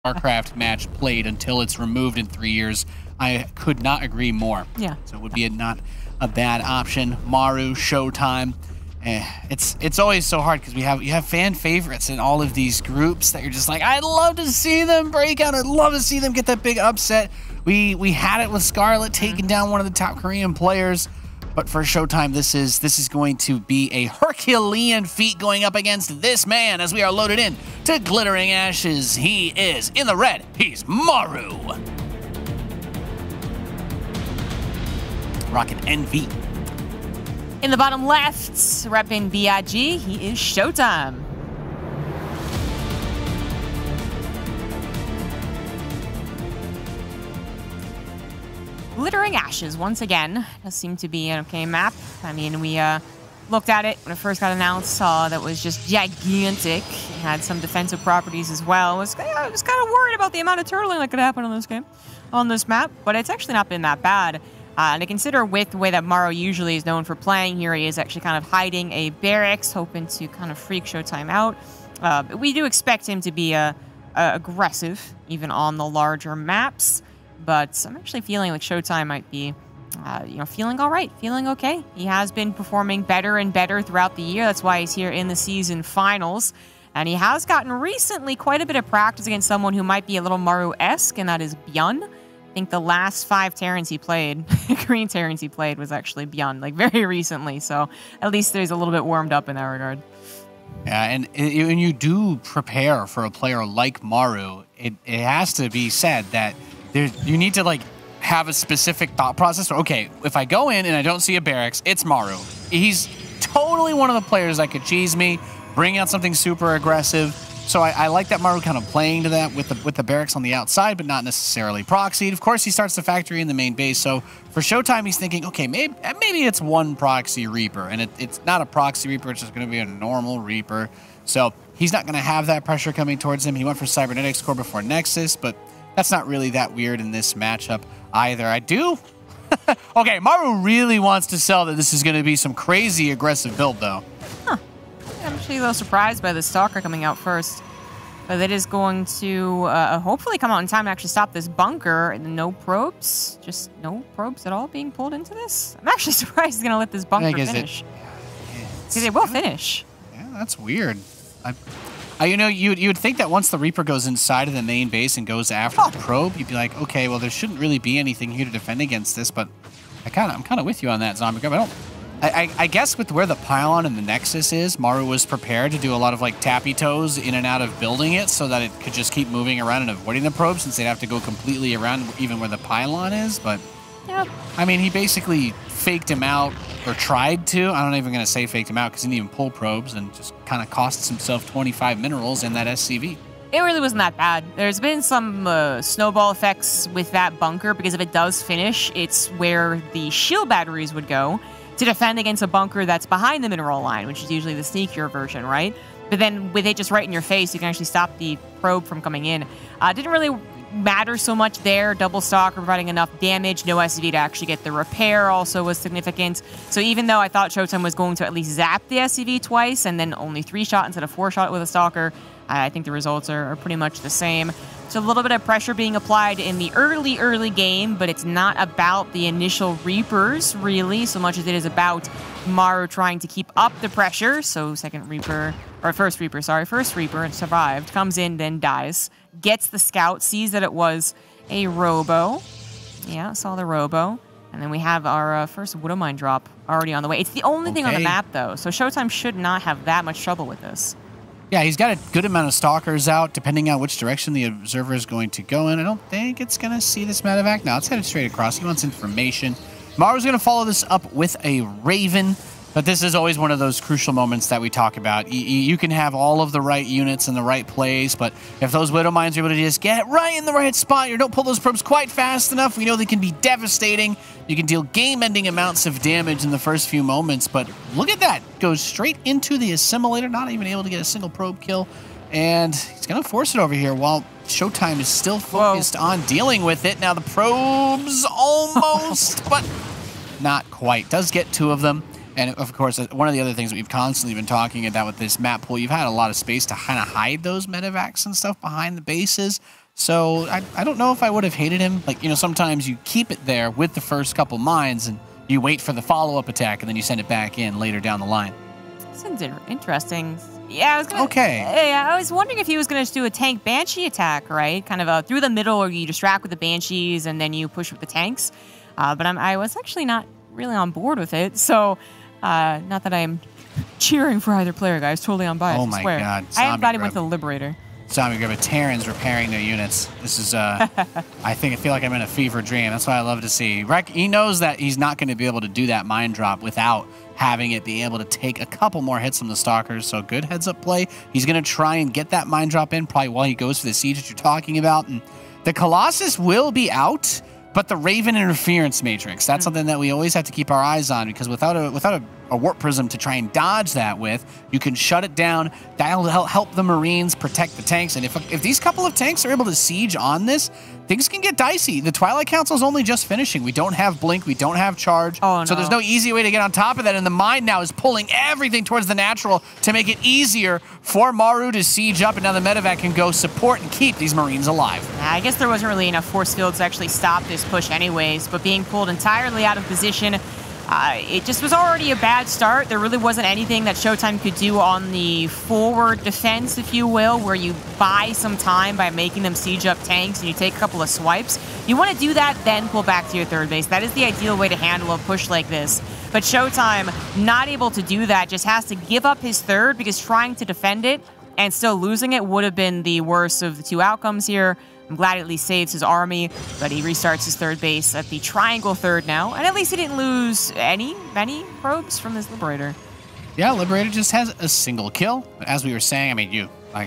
StarCraft match played until it's removed in 3 years. I could not agree more. Yeah. So it would be not a bad option. Maru, Showtime. It's always so hard because you have fan favorites in all of these groups that you're just like, I'd love to see them break out. I'd love to see them get that big upset. We had it with Scarlet taking down one of the top Korean players. But for Showtime, this is going to be a Herculean feat going up against this man as we are loaded in to Glittering Ashes. He is in the red. He's Maru. Rockin' NV. In the bottom left, repping BIG, he is Showtime. Glittering Ashes, once again, does seem to be an okay map. I mean, we looked at it when it first got announced, saw that it was just gigantic. It had some defensive properties as well. I was kind of worried about the amount of turtling that could happen on this map, but it's actually not been that bad. And to consider with the way that Maru usually is known for playing here, he is actually kind of hiding a barracks, hoping to kind of freak Showtime out. But we do expect him to be aggressive, even on the larger maps. But I'm actually feeling like Showtime might be, feeling all right, feeling okay. He has been performing better and better throughout the year. That's why he's here in the season finals. And he has gotten recently quite a bit of practice against someone who might be a little Maru-esque, and that is Byun. I think the last 5 Terrans he played, Korean Terrans he played, was actually Byun, like very recently. So at least there's a little bit warmed up in that regard. Yeah, and when you do prepare for a player like Maru, it has to be said that you need to like have a specific thought process. Okay, if I go in and I don't see a barracks, it's Maru. He's totally one of the players that could cheese me, bring out something super aggressive. So I like that Maru kind of playing to that with the barracks on the outside, but not necessarily proxied. Of course, he starts the factory in the main base. So for Showtime, he's thinking, okay, maybe it's one proxy Reaper, and it's not a proxy Reaper. It's just going to be a normal Reaper. So he's not going to have that pressure coming towards him. He went for Cybernetics Core before Nexus, but that's not really that weird in this matchup either. I do. Okay, Maru really wants to sell that this is going to be some crazy aggressive build, though. Huh. I'm actually a little surprised by the Stalker coming out first. But that is going to hopefully come out in time to actually stop this bunker. No probes. Just no probes at all being pulled into this. I'm actually surprised he's going to let this bunker finish. See, they will finish. Yeah, that's weird. You'd think that once the Reaper goes inside of the main base and goes after the probe, you'd be like, okay, well, there shouldn't really be anything here to defend against this, but I'm kind of with you on that, Zombie Grub. I guess with where the pylon and the Nexus is, Maru was prepared to do a lot of like tappy toes in and out of building it so that it could just keep moving around and avoiding the probe since they'd have to go completely around even where the pylon is, but yep. I mean, he basically faked him out, or tried to. I'm not even going to say faked him out because he didn't even pull probes and just kind of costs himself 25 minerals in that SCV. It really wasn't that bad. There's been some snowball effects with that bunker because if it does finish, it's where the shield batteries would go to defend against a bunker that's behind the mineral line, which is usually the sneakier version, right? But then with it just right in your face, you can actually stop the probe from coming in. Didn't really matter so much there. Double Stalker providing enough damage. No SCV to actually get the repair also was significant. So even though I thought Showtime was going to at least zap the SCV twice and then only 3-shot instead of 4-shot with a Stalker, I think the results are pretty much the same. So a little bit of pressure being applied in the early game, but it's not about the initial Reapers, really, so much as it is about Maru trying to keep up the pressure. So first Reaper, and survived, comes in, then dies, gets the scout, sees that it was a Robo. Yeah, saw the Robo. And then we have our first Widowmine drop already on the way. It's the only thing on the map, though, so Showtime should not have that much trouble with this. Yeah, he's got a good amount of Stalkers out, depending on which direction the Observer is going to go in. I don't think it's going to see this medevac. No, it's headed straight across. He wants information. Maru's going to follow this up with a Raven, but this is always one of those crucial moments that we talk about. You can have all of the right units in the right place, but if those Widow Mines are able to just get right in the right spot, you don't pull those probes quite fast enough, we know they can be devastating. You can deal game-ending amounts of damage in the first few moments, but look at that. Goes straight into the Assimilator, not even able to get a single probe kill, and he's going to force it over here while Showtime is still focused on dealing with it. Now the probes almost, but not quite. Does get 2 of them. And of course, one of the other things that we've constantly been talking about with this map pool, you've had a lot of space to kind of hide those medevacs and stuff behind the bases. So I don't know if I would have hated him. Like, sometimes you keep it there with the first couple mines and you wait for the follow-up attack and then you send it back in later down the line. Sounds interesting. Yeah, I was gonna. Okay. Yeah, I was wondering if he was gonna do a tank Banshee attack, right? Kind of through the middle, where you distract with the Banshees and then you push with the tanks. But I was actually not really on board with it. So, not that I'm cheering for either player, guys. Totally unbiased. Oh my I swear. God! I am glad he went to the Liberator. Zombie Grub, Terrans repairing their units. This is, I feel like I'm in a fever dream. That's what I love to see. He knows that he's not going to be able to do that mine drop without having it be able to take a couple more hits from the Stalkers. So good heads up play. He's going to try and get that mine drop in probably while he goes for the siege that you're talking about. And the Colossus will be out, but the Raven Interference Matrix, that's something that we always have to keep our eyes on, because without a Warp Prism to try and dodge that with, you can shut it down. That'll help the Marines protect the tanks. And if these couple of tanks are able to siege on this, things can get dicey. The Twilight Council is only just finishing. We don't have Blink. We don't have Charge. Oh, no. So there's no easy way to get on top of that. And the mine now is pulling everything towards the natural to make it easier for Maru to siege up. And now the Medevac can go support and keep these Marines alive. I guess there wasn't really enough force fields to actually stop this push anyways. But being pulled entirely out of position, it just was already a bad start. There really wasn't anything that Showtime could do on the forward defense, if you will, where you buy some time by making them siege up tanks and you take a couple of swipes. You want to do that, then pull back to your third base. That is the ideal way to handle a push like this. But Showtime, not able to do that, just has to give up his third, because trying to defend it and still losing it would have been the worst of the two outcomes here. I'm glad it at least saves his army, but he restarts his third base at the triangle third now. And at least he didn't lose many probes from this Liberator. Yeah, Liberator just has a single kill. But as we were saying, I mean,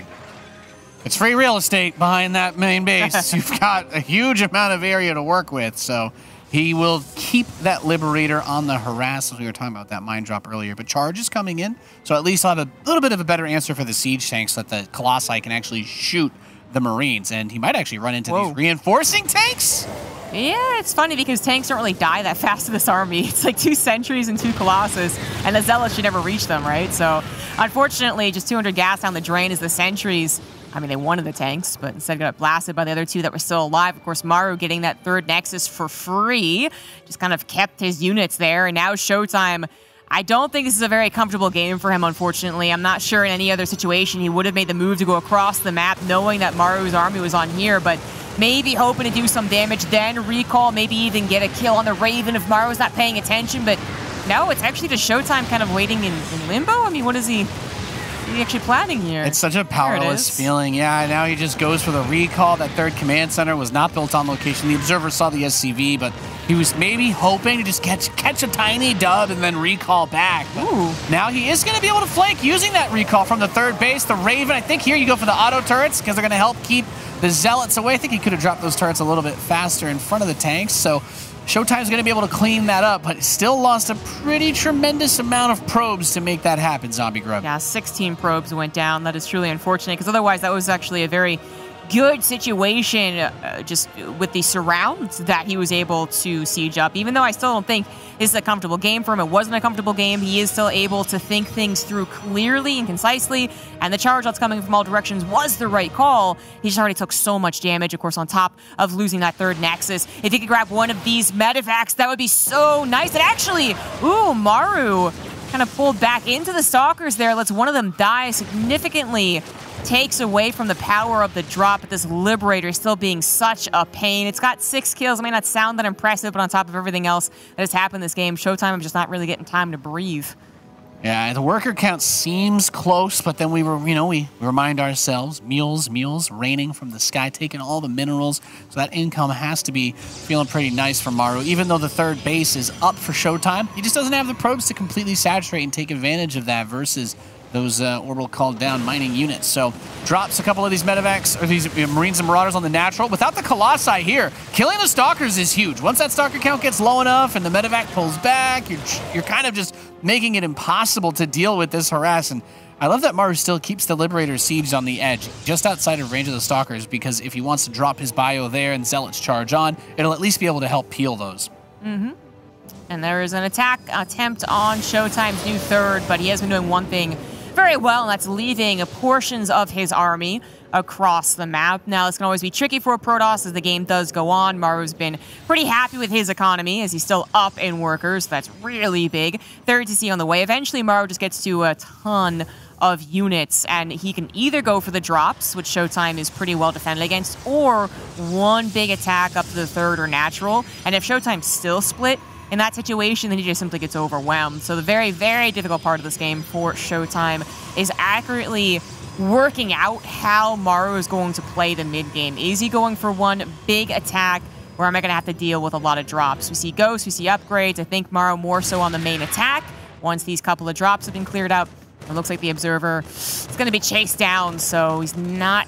it's free real estate behind that main base. You've got a huge amount of area to work with. So he will keep that Liberator on the harass, as we were talking about that mine drop earlier. But Charge is coming in, so at least he'll have a little bit of a better answer for the siege tanks, so that the Colossi can actually shoot the Marines, and he might actually run into these reinforcing tanks. Yeah, it's funny because tanks don't really die that fast to this army. It's like 2 sentries and 2 Colossus, and the Zealots should never reach them, right? So, unfortunately, just 200 gas down the drain as the sentries, I mean, they wanted the tanks, but instead got blasted by the other 2 that were still alive. Of course, Maru getting that third Nexus for free, just kind of kept his units there, and now Showtime. I don't think this is a very comfortable game for him, unfortunately. I'm not sure in any other situation he would have made the move to go across the map knowing that Maru's army was on here, but maybe hoping to do some damage, then recall, maybe even get a kill on the Raven if Maru's not paying attention. But no, it's actually just Showtime kind of waiting in limbo. I mean, what is he actually planning here? It's such a powerless feeling. Yeah, now he just goes for the recall. That third command center was not built on location. The Observer saw the SCV, but he was maybe hoping to just catch a tiny dub and then recall back. Ooh. Now he is going to be able to flank using that recall from the third base. The Raven, I think here you go for the auto turrets because they're going to help keep the Zealots away. I think he could have dropped those turrets a little bit faster in front of the tanks. So Showtime's going to be able to clean that up, but still lost a pretty tremendous amount of probes to make that happen, Zombie Grub. Yeah, 16 probes went down. That is truly unfortunate, because otherwise that was actually a very good situation just with the surrounds that he was able to siege up. Even though I still don't think this is a comfortable game for him, it wasn't a comfortable game, he is still able to think things through clearly and concisely, and the charge that's coming from all directions was the right call. He just already took so much damage, of course, on top of losing that third Nexus. If he could grab one of these Medevacs, that would be so nice. And actually, ooh, Maru kind of pulled back into the Stalkers there, lets one of them die significantly, takes away from the power of the drop, but this Liberator still being such a pain. It's got 6 kills. It may not sound that impressive, but on top of everything else that has happened this game, Showtime, I'm just not really getting time to breathe. Yeah, the worker count seems close, but then we remind ourselves, mules raining from the sky, taking all the minerals, so that income has to be feeling pretty nice for Maru. Even though the third base is up for Showtime, he just doesn't have the probes to completely saturate and take advantage of that versus those orbital called down mining units. So drops a couple of these Medevacs, or these Marines and Marauders on the natural. Without the Colossi here, killing the Stalkers is huge. Once that Stalker count gets low enough and the Medevac pulls back, you're kind of just making it impossible to deal with this harass. And I love that Maru still keeps the Liberator sieged on the edge, just outside of range of the Stalkers, because if he wants to drop his bio there and Zealots charge on, it'll at least be able to help peel those. Mm-hmm. And there is an attack attempt on Showtime's new third, but he has been doing one thing very well, and that's leaving portions of his army across the map. Now, this can always be tricky for a Protoss as the game does go on. Maru's been pretty happy with his economy as he's still up in workers. That's really big. Third to see on the way. Eventually, Maru just gets to a ton of units, and he can either go for the drops, which Showtime is pretty well defended against, or one big attack up to the third or natural. And if Showtime's still split in that situation, then he just simply gets overwhelmed. So the very, very difficult part of this game for Showtime is accurately working out how Maru is going to play the mid game. Is he going for one big attack, or am I going to have to deal with a lot of drops? We see ghosts, we see upgrades. I think Maru more so on the main attack. Once these couple of drops have been cleared out, it looks like the Observer is going to be chased down, so he's not...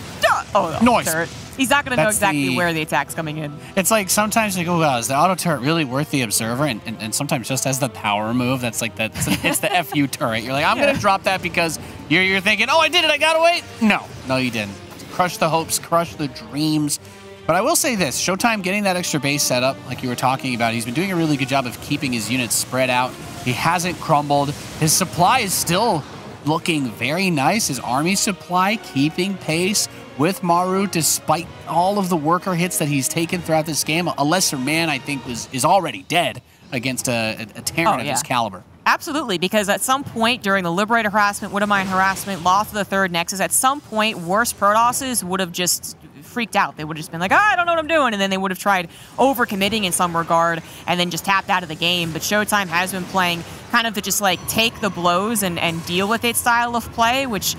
Noise. Turret. He's not going to know exactly where the attack's coming in. It's like sometimes you go, well, is the auto turret really worth the Observer? And sometimes just as the power move, that's like it's the FU turret. You're like, I'm going to drop that because you're thinking, oh, I did it, I got away. No, you didn't. Crush the hopes, crush the dreams. But I will say this, Showtime getting that extra base set up, like you were talking about, he's been doing a really good job of keeping his units spread out. He hasn't crumbled. His supply is still looking very nice. His army supply keeping pace with Maru despite all of the worker hits that he's taken throughout this game. A lesser man, I think, is already dead against a Terran of his caliber. Absolutely, because at some point during the Liberator harassment, Widowmine harassment, loss of the third Nexus, at some point, worse Protosses would have just freaked out. They would have just been like, I don't know what I'm doing, and then they would have tried overcommitting in some regard and then just tapped out of the game. But Showtime has been playing kind of to just like take the blows and deal with its style of play, which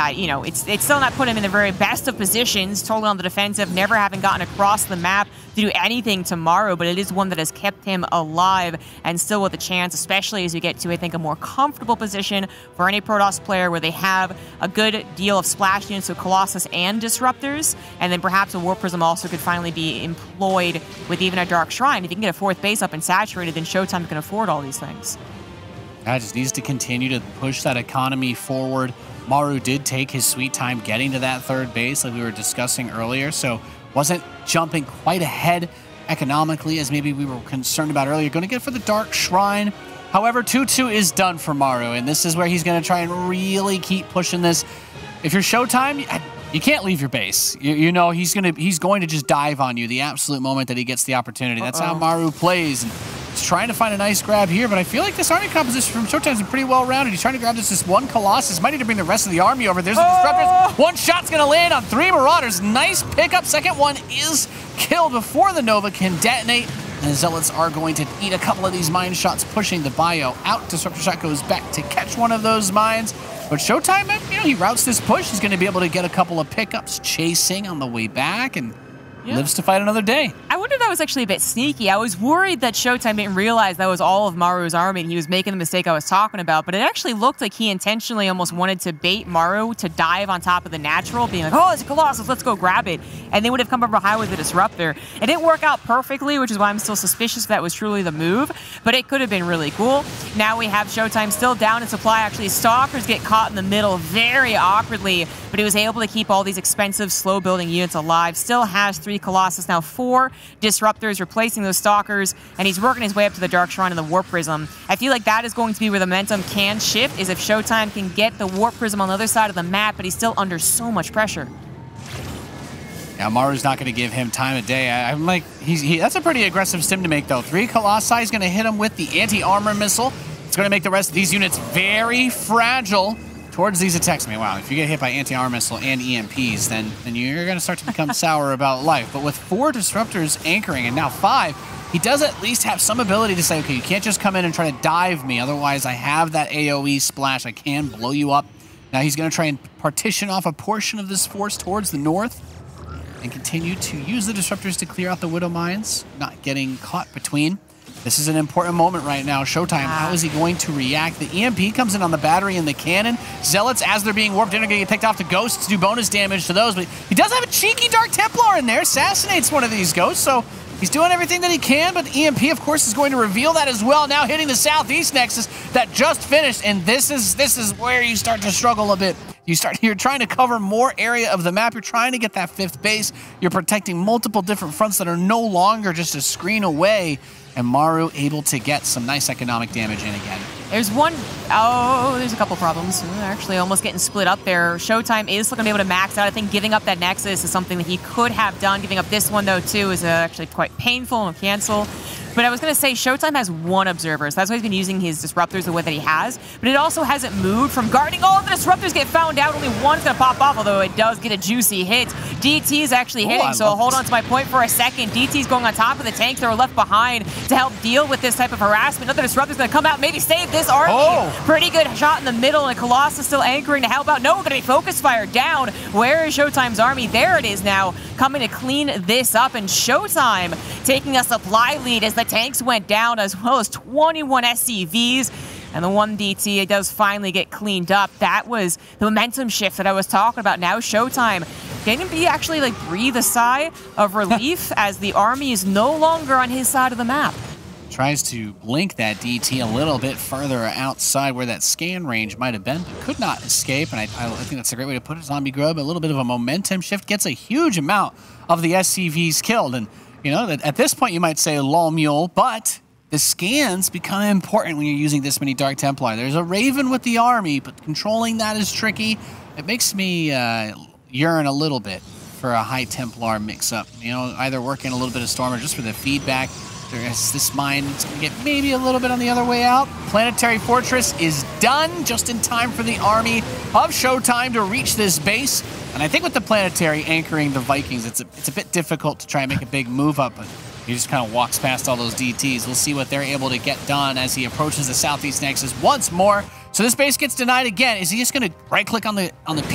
it's still not put him in the very best of positions, totally on the defensive, never having gotten across the map to do anything to Maru, but it is one that has kept him alive and still with a chance, especially as we get to, I think, a more comfortable position for any Protoss player where they have a good deal of splash units, so Colossus and Disruptors, and then perhaps a Warp Prism also could finally be employed with even a Dark Shrine. If you can get a fourth base up and saturated, then Showtime can afford all these things. That just needs to continue to push that economy forward. Maru did take his sweet time getting to that third base like we were discussing earlier, so wasn't jumping quite ahead economically as maybe we were concerned about earlier. Going to get for the Dark Shrine. However, 2-2 is done for Maru, and this is where he's going to try and really keep pushing this. If you're Showtime, you can't leave your base. You know he's going to just dive on you the absolute moment that he gets the opportunity. That's how Maru plays. And he's trying to find a nice grab here, but I feel like this army composition from Showtime's been pretty well rounded. He's trying to grab this one Colossus. Might need to bring the rest of the army over. There's the Disruptors. One shot's going to land on 3 Marauders. Nice pickup. Second one is killed before the Nova can detonate. And the Zealots are going to eat a couple of these mine shots, pushing the bio out. Disruptor shot goes back to catch one of those mines. But Showtime, he routes this push. He's going to be able to get a couple of pickups chasing on the way back and lives to fight another day. I wonder if that was actually a bit sneaky. I was worried that Showtime didn't realize that was all of Maru's army and he was making the mistake I was talking about, but it actually looked like he intentionally almost wanted to bait Maru to dive on top of the natural, being like, oh, it's a Colossus, let's go grab it. And they would have come from behind with the Disruptor. It didn't work out perfectly, which is why I'm still suspicious if that was truly the move, but it could have been really cool. Now we have Showtime still down in supply. Actually, Stalkers get caught in the middle very awkwardly, but he was able to keep all these expensive, slow-building units alive. Still has 3 Colossus, now 4 Disruptors replacing those Stalkers, and he's working his way up to the Dark Shrine and the Warp Prism. I feel like that is going to be where the momentum can shift, is if Showtime can get the Warp Prism on the other side of the map, but he's still under so much pressure. Yeah, Maru's not going to give him time of day. I'm like, that's a pretty aggressive stim to make, though. 3 Colossi is going to hit him with the anti-armor missile. It's going to make the rest of these units very fragile towards these attacks. I mean, wow, if you get hit by anti-armor missile and EMPs, then you're going to start to become sour about life. But with 4 Disruptors anchoring, and now 5, he does at least have some ability to say, okay, you can't just come in and try to dive me. Otherwise, I have that AoE splash. I can blow you up. Now he's going to try and partition off a portion of this force towards the north and continue to use the Disruptors to clear out the Widow Mines, not getting caught between. This is an important moment right now. Showtime, how is he going to react? The EMP comes in on the battery and the cannon. Zealots, as they're being warped in, are going to get picked off to Ghosts to do bonus damage to those. But he does have a cheeky Dark Templar in there. Assassinates one of these Ghosts, so he's doing everything that he can. But the EMP, of course, is going to reveal that as well. Now hitting the Southeast Nexus that just finished. And this is where you start to struggle a bit. You're trying to cover more area of the map. You're trying to get that 5th base. You're protecting multiple different fronts that are no longer just a screen away. And Maru able to get some nice economic damage in again. There's one. Oh, there's a couple problems. Actually, almost getting split up there. Showtime is still going to be able to max out. I think giving up that Nexus is something that he could have done. Giving up this one, though, too, is actually quite painful and cancel. But I was going to say, Showtime has one Observer, so that's why he's been using his Disruptors the way that he has. But it also hasn't moved from guarding. Oh, the Disruptors get found out. Only one's going to pop off, although it does get a juicy hit. DT is actually hitting, so hold on to my point for a second. DT's going on top of the tanks that were left behind to help deal with this type of harassment. Another Disruptor's going to come out, maybe save this army. Oh. Pretty good shot in the middle, and Colossus still anchoring to help out. No, going to be Focus Fire down. Where is Showtime's army? There it is now, coming to clean this up, and Showtime taking a supply lead as the tanks went down, as well as 21 SCVs. And the one DT, it does finally get cleaned up. That was the momentum shift that I was talking about. Now Showtime can be actually like breathe a sigh of relief as the army is no longer on his side of the map. Tries to blink that DT a little bit further outside where that scan range might have been, but could not escape. And I think that's a great way to put it. Zombie Grub, a little bit of a momentum shift, gets a huge amount of the SCVs killed. And, you know, at this point you might say lol mule, but the scans become important when you're using this many Dark Templar. There's a Raven with the army, but controlling that is tricky. It makes me yearn a little bit for a High Templar mix-up. You know, either working a little bit of Stormer just for the feedback. There's this mine, it's going to get maybe a little bit on the other way out. Planetary Fortress is done just in time for the army of Showtime to reach this base. And I think with the Planetary anchoring the Vikings, it's a bit difficult to try and make a big move up, but he just kind of walks past all those DTs. We'll see what they're able to get done as he approaches the Southeast Nexus once more. So this base gets denied again. Is he just going to right-click on the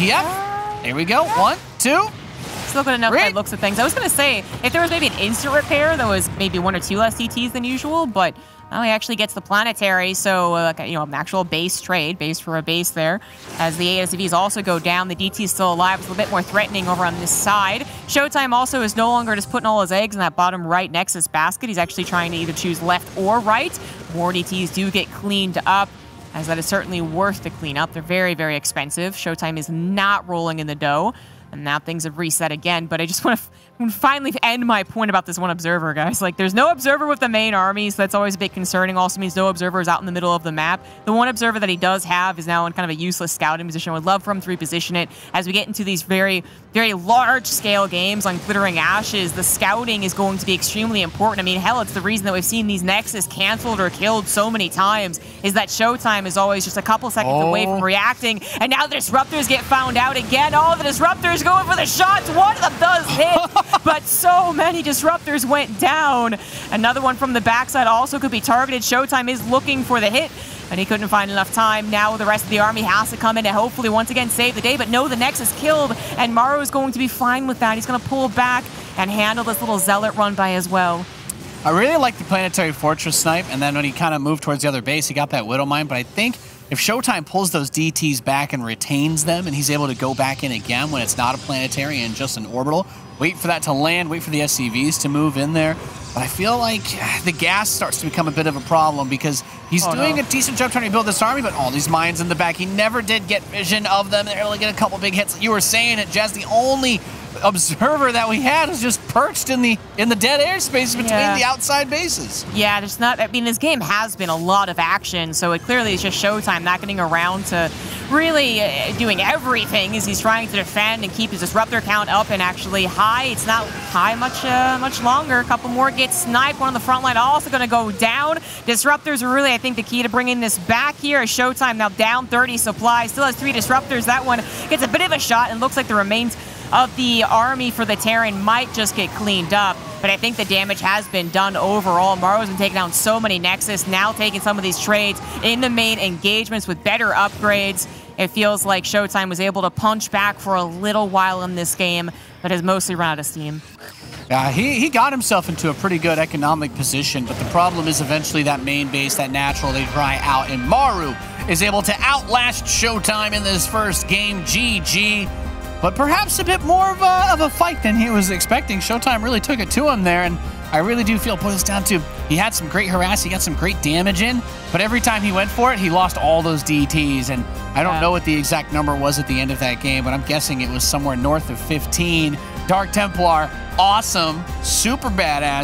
PF? There we go. 1, 2. Still good enough by looks of things. I was going to say, if there was maybe an instant repair, there was maybe 1 or 2 less DTs than usual, but he actually gets the Planetary, so you know, an actual base trade, base for a base there. As the ASVs also go down, the DT is still alive. It's a little bit more threatening over on this side. Showtime also is no longer just putting all his eggs in that bottom right Nexus basket. He's actually trying to either choose left or right. More DTs do get cleaned up, as that is certainly worth the cleanup. They're very, very expensive. Showtime is not rolling in the dough. And now things have reset again, but I just want to finally end my point about this one Observer, guys. Like, there's no Observer with the main army, so that's always a bit concerning. Also means no Observers out in the middle of the map. The one Observer that he does have is now in kind of a useless scouting position. I would love for him to reposition it. As we get into these very, very large-scale games on Glittering Ashes, the scouting is going to be extremely important. I mean, hell, it's the reason that we've seen these Nexus canceled or killed so many times, is that Showtime is always just a couple seconds away from reacting, and now the Disruptors get found out again. Oh, the Disruptors going for the shots. One of them does hit, but so many Disruptors went down. Another one from the backside also could be targeted. Showtime is looking for the hit, and he couldn't find enough time. Now the rest of the army has to come in and hopefully once again save the day, but no, the Nexus killed, and Maru is going to be fine with that. He's going to pull back and handle this little Zealot run by as well. I really like the Planetary Fortress snipe, and then when he kind of moved towards the other base, he got that Widow Mine, but I think if Showtime pulls those DTs back and retains them, and he's able to go back in again when it's not a Planetary and just an Orbital, wait for that to land, wait for the SCVs to move in there. But I feel like the gas starts to become a bit of a problem because he's doing a decent job trying to build this army, but all these mines in the back, he never did get vision of them. They're able to get a couple big hits. You were saying it, Jazz, the only Observer that we had was just perched in the dead airspace between the outside bases. Yeah, there's not, I mean, this game has been a lot of action, so it clearly is just Showtime not getting around to really doing everything as he's trying to defend and keep his Disruptor count up and actually high. It's not high much longer. A couple more get sniped. One on the front line also going to go down. Disruptors are really, I think, the key to bringing this back here. Showtime now down 30 supplies. Still has 3 Disruptors. That one gets a bit of a shot and looks like the remains of the army for the Terran might just get cleaned up, but I think the damage has been done overall. Maru's been taking down so many Nexus, now taking some of these trades in the main engagements with better upgrades. It feels like Showtime was able to punch back for a little while in this game, but has mostly run out of steam. Yeah, he got himself into a pretty good economic position, but the problem is eventually that main base, that natural, they dry out, and Maru is able to outlast Showtime in this first game. GG. But perhaps a bit more of a fight than he was expecting. Showtime really took it to him there, and I really do feel it boils down to he had some great harass, he got some great damage in, but every time he went for it, he lost all those DTs, and I don't know what the exact number was at the end of that game, but I'm guessing it was somewhere north of 15. Dark Templar, awesome, super badass,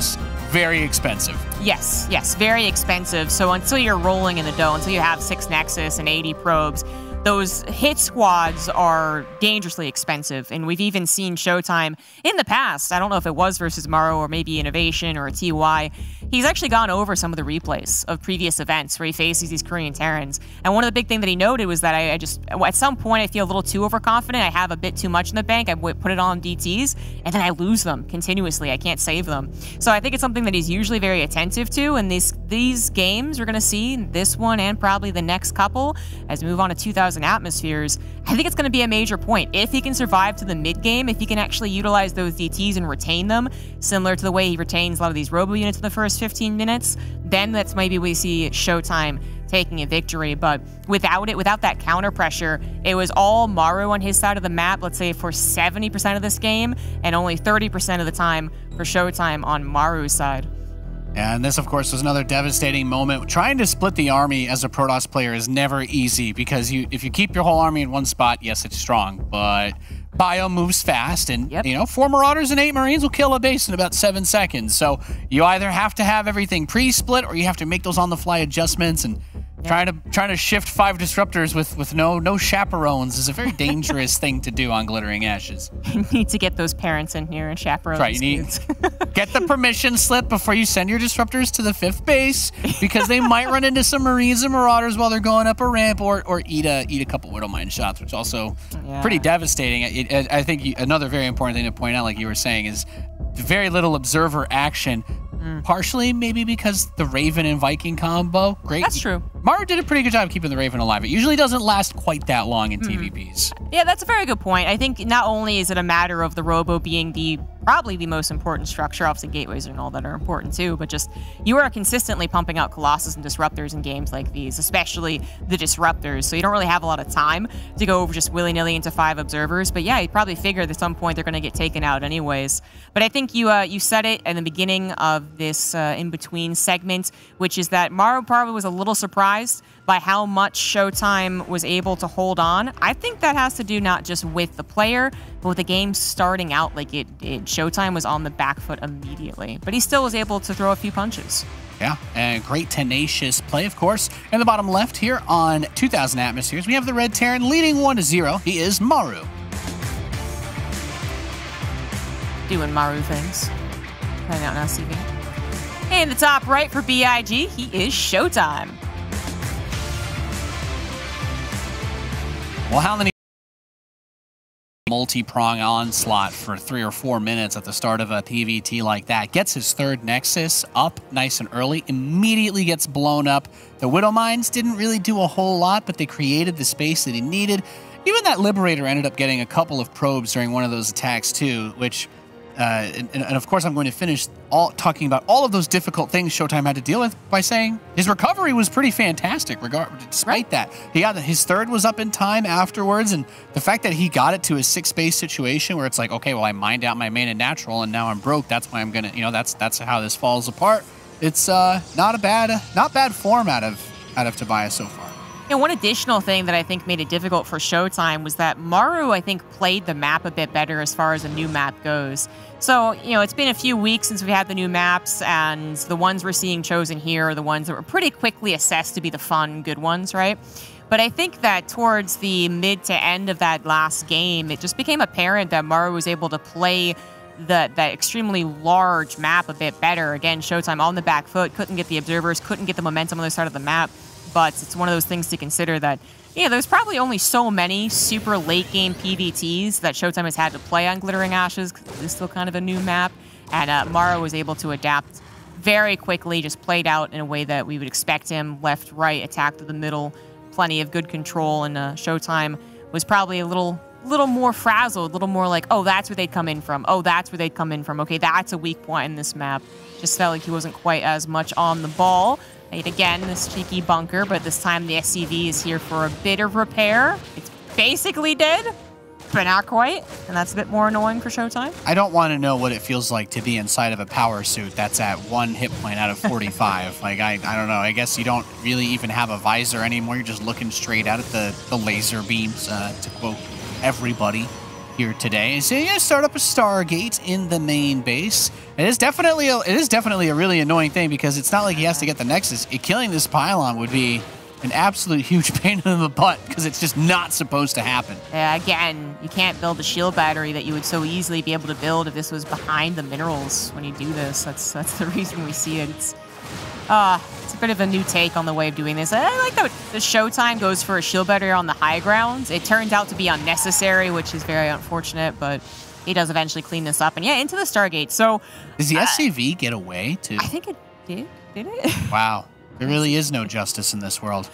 very expensive. Yes, very expensive. So until you're rolling in the dough, until you have 6 Nexus and 80 probes, those hit squads are dangerously expensive. And we've even seen Showtime in the past. I don't know if it was versus Maru or maybe Innovation or a TY. He's actually gone over some of the replays of previous events where he faces these Korean Terrans. And one of the big things that he noted was that I just, at some point, I feel a little too overconfident. I have a bit too much in the bank. I put it on DTs, and then I lose them continuously. I can't save them. So I think it's something that he's usually very attentive to. And these games we're going to see, this one and probably the next couple, as we move on to 2000 atmospheres, I think it's going to be a major point. If he can survive to the mid game, if he can actually utilize those DTs and retain them, similar to the way he retains a lot of these robo units in the first 15 minutes, then that's maybe we see Showtime taking a victory. But without that counter pressure, it was all Maru on his side of the map, let's say for 70% of this game, and only 30% of the time for Showtime on Maru's side. And this, of course, was another devastating moment. Trying to split the army as a Protoss player is never easy because if you keep your whole army in one spot, yes, it's strong, but Bio moves fast, and you know, 4 Marauders and 8 Marines will kill a base in about 7 seconds. So you either have to have everything pre-split, or you have to make those on-the-fly adjustments. And trying to shift 5 disruptors with no chaperones is a very dangerous thing to do on Glittering Ashes. You need to get those parents in here and chaperone. Right, you need get the permission slip before you send your disruptors to the 5th base, because they might run into some Marines and Marauders while they're going up a ramp, or eat a couple Widowmine shots, which also pretty devastating. I think another very important thing to point out, like you were saying, is very little observer action. Partially maybe because the Raven and Viking combo, great. That's true. Maru did a pretty good job keeping the Raven alive. It usually doesn't last quite that long in TVPs. Yeah, that's a very good point. I think not only is it a matter of the Robo being probably the most important structure, obviously gateways and all that are important too, but just you are consistently pumping out Colossus and Disruptors in games like these, especially the Disruptors, so you don't really have a lot of time to go over just willy-nilly into 5 observers. But yeah, you probably figured at some point they're going to get taken out anyways. But I think you said it in the beginning of this in-between segment, which is that Maru probably was a little surprised by how much Showtime was able to hold on. I think that has to do not just with the player, but with the game starting out like it did. Showtime was on the back foot immediately, but he still was able to throw a few punches. Yeah, and great tenacious play, of course. In the bottom left here on 2000 Atmospheres, we have the Red Terran leading 1-0. He is Maru. Doing Maru things. Right out on LCV. In the top right for BIG, he is Showtime. Well, how many multi-prong onslaught for 3 or 4 minutes at the start of a PVT like that? Gets his 3rd Nexus up nice and early, immediately gets blown up. The Widowmines didn't really do a whole lot, but they created the space that he needed. Even that Liberator ended up getting a couple of probes during one of those attacks too, which... and of course, I'm going to finish talking about all of those difficult things Showtime had to deal with by saying his recovery was pretty fantastic. Despite that, he got his 3rd was up in time afterwards, and the fact that he got it to a 6-base situation where it's like, okay, well, I mined out my main and natural, and now I'm broke. That's why I'm gonna, that's how this falls apart. It's not bad form out of Tobias so far. One additional thing that I think made it difficult for Showtime was that Maru, I think, played the map a bit better as far as a new map goes. So, it's been a few weeks since we had the new maps, and the ones we're seeing chosen here are the ones that were pretty quickly assessed to be the fun, good ones, right? But I think that towards the mid to end of that last game, it just became apparent that Maru was able to play that extremely large map a bit better. Again, Showtime on the back foot, couldn't get the observers, couldn't get the momentum on the side of the map. But it's one of those things to consider that, there's probably only so many super late-game PVTs that Showtime has had to play on Glittering Ashes, because it's still kind of a new map. And Maru was able to adapt very quickly, just played out in a way that we would expect him. Left, right, attack to the middle, plenty of good control. And Showtime was probably a little more frazzled, a little more like, oh, that's where they'd come in from. Oh, that's where they'd come in from. Okay, that's a weak point in this map. Just felt like he wasn't quite as much on the ball. And again, this cheeky bunker, but this time the SCV is here for a bit of repair. It's basically dead, but not quite. And that's a bit more annoying for Showtime. I don't want to know what it feels like to be inside of a power suit that's at 1 hit point out of 45. Like, I don't know. I guess you don't really even have a visor anymore. You're just looking straight out at the laser beams, to quote everybody. here today. So you start up a Stargate in the main base. It is definitely a really annoying thing because it's not like he has to get the Nexus. Killing this pylon would be an absolute huge pain in the butt because it's just not supposed to happen. Yeah, again, you can't build a shield battery that you would so easily be able to build if this was behind the minerals when you do this. That's the reason we see it. It's a bit of a new take on the way of doing this. I like that the Showtime goes for a shield battery on the high ground. It turns out to be unnecessary, which is very unfortunate, but he does eventually clean this up. And yeah, into the Stargate. So does the SCV get away too? I think it did. Did it? Wow. There really is no justice in this world.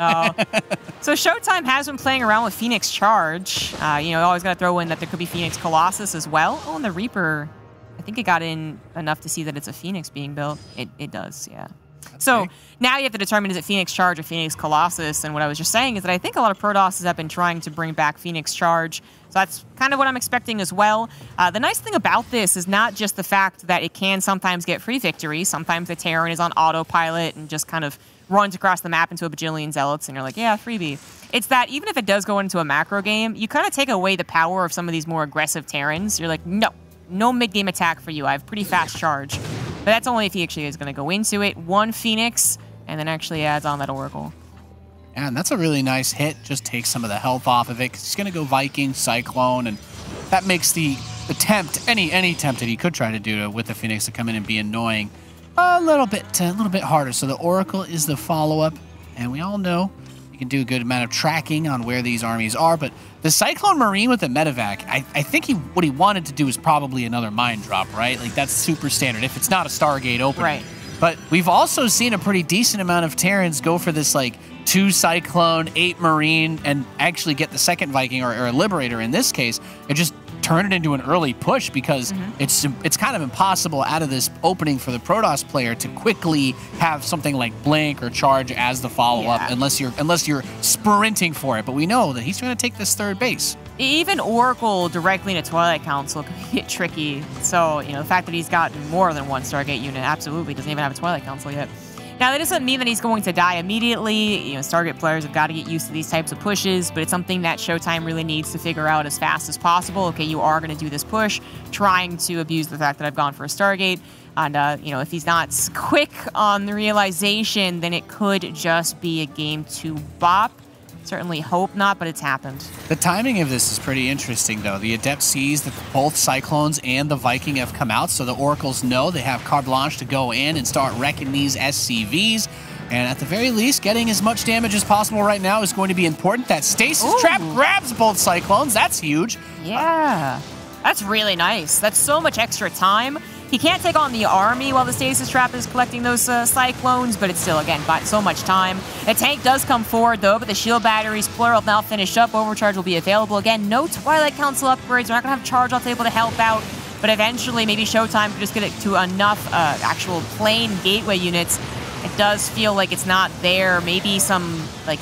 So Showtime has been playing around with Phoenix Charge. You always got to throw in that there could be Phoenix Colossus as well. Oh, and the Reaper, I think it got in enough to see that it's a Phoenix being built. It does, yeah. So now you have to determine, is it Phoenix Charge or Phoenix Colossus? And what I was just saying is that I think a lot of Protosses have been trying to bring back Phoenix Charge. So that's kind of what I'm expecting as well. The nice thing about this is not just the fact that it can sometimes get free victories. Sometimes the Terran is on autopilot and just kind of runs across the map into a bajillion zealots, and you're like, yeah, freebie. It's that even if it does go into a macro game, you kind of take away the power of some of these more aggressive Terrans. You're like, no mid-game attack for you. I have pretty fast charge. But that's only if he actually is going to go into it. One Phoenix, and then actually adds on that Oracle. Yeah, and that's a really nice hit. Just takes some of the health off of it. 'Cause he's going to go Viking, Cyclone, and that makes the attempt, any attempt that he could try to do with the Phoenix to come in and be annoying, a little bit harder. So the Oracle is the follow-up, and we all know you can do a good amount of tracking on where these armies are, but the Cyclone Marine with the Medevac, I think what he wanted to do is probably another mine drop, right? Like, that's super standard, if it's not a Stargate opening. Right. But we've also seen a pretty decent amount of Terrans go for this, like, 2 Cyclone, 8 Marine, and actually get the second Viking, or a Liberator in this case, and just turn it into an early push because it's kind of impossible out of this opening for the Protoss player to quickly have something like Blink or Charge as the follow-up unless you're sprinting for it. But we know that he's going to take this third base. Even Oracle directly into Twilight Council can get tricky. So, the fact that he's gotten more than one Stargate unit absolutely doesn't even have a Twilight Council yet. Now, that doesn't mean that he's going to die immediately. Stargate players have got to get used to these types of pushes, but it's something that Showtime really needs to figure out as fast as possible. Okay, you are going to do this push, trying to abuse the fact that I've gone for a Stargate. And, if he's not quick on the realization, then it could just be a game 2 bop. Certainly hope not, but it's happened. The timing of this is pretty interesting, though. The Adept sees that both Cyclones and the Viking have come out, so the Oracles know they have carte blanche to go in and start wrecking these SCVs. And at the very least, getting as much damage as possible right now is going to be important. That Stasis Trap grabs both Cyclones. That's huge. Yeah. That's really nice. That's so much extra time. He can't take on the army while the Stasis Trap is collecting those Cyclones, but it's still, again, got so much time. The tank does come forward, though, but the shield batteries, plural, now finished up. Overcharge will be available. Again, no Twilight Council upgrades. We're not going to have Charge off able to help out, but eventually maybe Showtime could just get it to enough actual plain gateway units. It does feel like it's not there. Maybe some,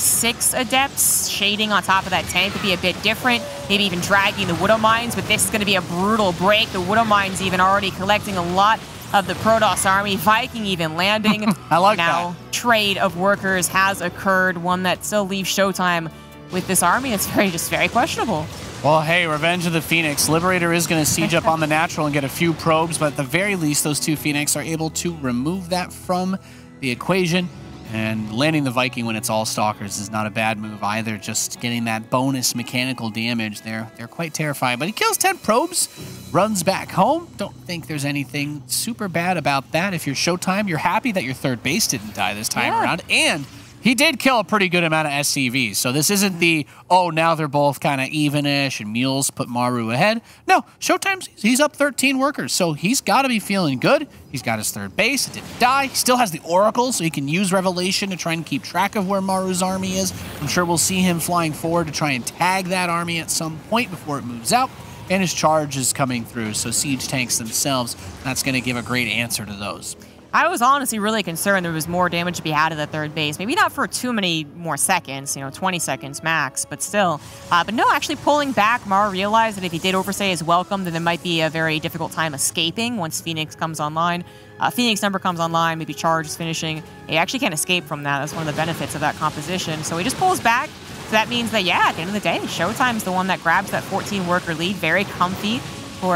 6 Adepts shading on top of that tank would be a bit different. Maybe even dragging the Widow Mines, but this is going to be a brutal break. The Widow Mines even already collecting a lot of the Protoss army. Viking even landing. I like now, that. Trade of workers has occurred, one that still leaves Showtime with this army that's very questionable. Well, hey, Revenge of the Phoenix. Liberator is going to siege up on the natural and get a few probes, but at the very least, those 2 Phoenix are able to remove that from the equation, and landing the Viking when it's all Stalkers is not a bad move either. Just getting that bonus mechanical damage, they're quite terrifying. But he kills 10 probes, runs back home. Don't think there's anything super bad about that. If you're Showtime, you're happy that your third base didn't die this time around, and he did kill a pretty good amount of SCVs. So this isn't the, now they're both kind of even-ish and Mules put Maru ahead. No, Showtime's, he's up 13 workers, so he's got to be feeling good. He's got his third base. It didn't die. He still has the Oracle, so he can use Revelation to try and keep track of where Maru's army is. I'm sure we'll see him flying forward to try and tag that army at some point before it moves out. And his charge is coming through, so siege tanks themselves, that's going to give a great answer to those. I was honestly really concerned there was more damage to be had at the third base. Maybe not for too many more seconds, 20 seconds max, but still. But no, actually pulling back, Mara realized that if he did overstay his welcome, then there might be a very difficult time escaping once Phoenix comes online. Phoenix number comes online, maybe Charge is finishing. He actually can't escape from that. That's one of the benefits of that composition. So he just pulls back, that means that, yeah, at the end of the day, Showtime's the one that grabs that 14-worker lead. Very comfy for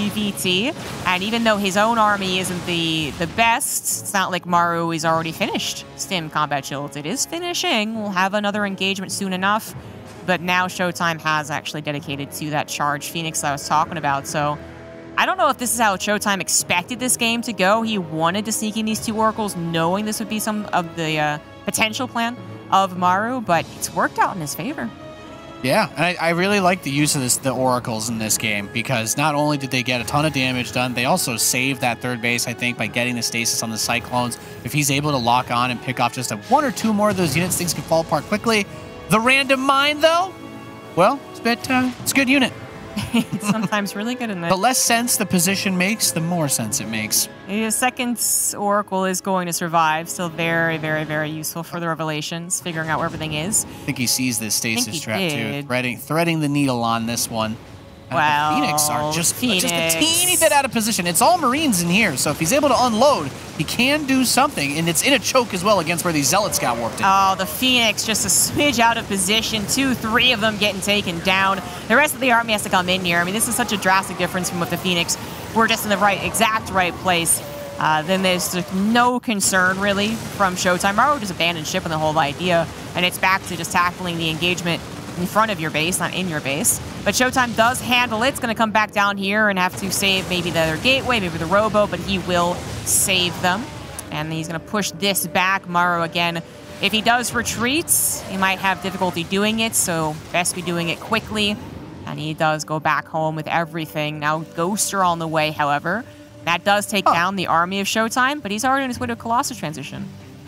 PVT. And even though his own army isn't the best, it's not like Maru is already finished Stim Combat Shields. It is finishing. We'll have another engagement soon enough. But now Showtime has actually dedicated to that charged Phoenix that I was talking about. So I don't know if this is how Showtime expected this game to go. He wanted to sneak in these 2 Oracles, knowing this would be some of the potential plan of Maru, but it's worked out in his favor. Yeah, and I really like the use of the Oracles in this game, because not only did they get a ton of damage done, they also saved that third base, I think, by getting the stasis on the Cyclones. If he's able to lock on and pick off just 1 or 2 more of those units, things can fall apart quickly. The random mine, though, well, it's a good unit. It's sometimes really good in that. The less sense the position makes, the more sense it makes. The second Oracle is going to survive. Still very, very, very useful for the Revelations, figuring out where everything is. I think he sees this stasis trap too, threading the needle on this one. Well, the Phoenix are just a teeny bit out of position. It's all Marines in here, so if he's able to unload, he can do something, and it's in a choke as well against where these Zealots got warped in. Oh, the Phoenix just a smidge out of position. 2, 3 of them getting taken down. The rest of the army has to come in here. I mean, this is such a drastic difference from with the Phoenix. We're just in the exact right place. Then there's no concern, really, from Showtime. Maru just abandoned ship and the whole idea, and it's back to just tackling the engagement in front of your base, not in your base. But Showtime does handle it. It's going to come back down here and have to save maybe the other gateway, maybe the Robo, but he will save them. And he's going to push this back. Maru, again, if he does retreat, he might have difficulty doing it, so best be doing it quickly. And he does go back home with everything. Now Ghoster on the way, however. That does take down the army of Showtime, but he's already on his way to a Colossus transition.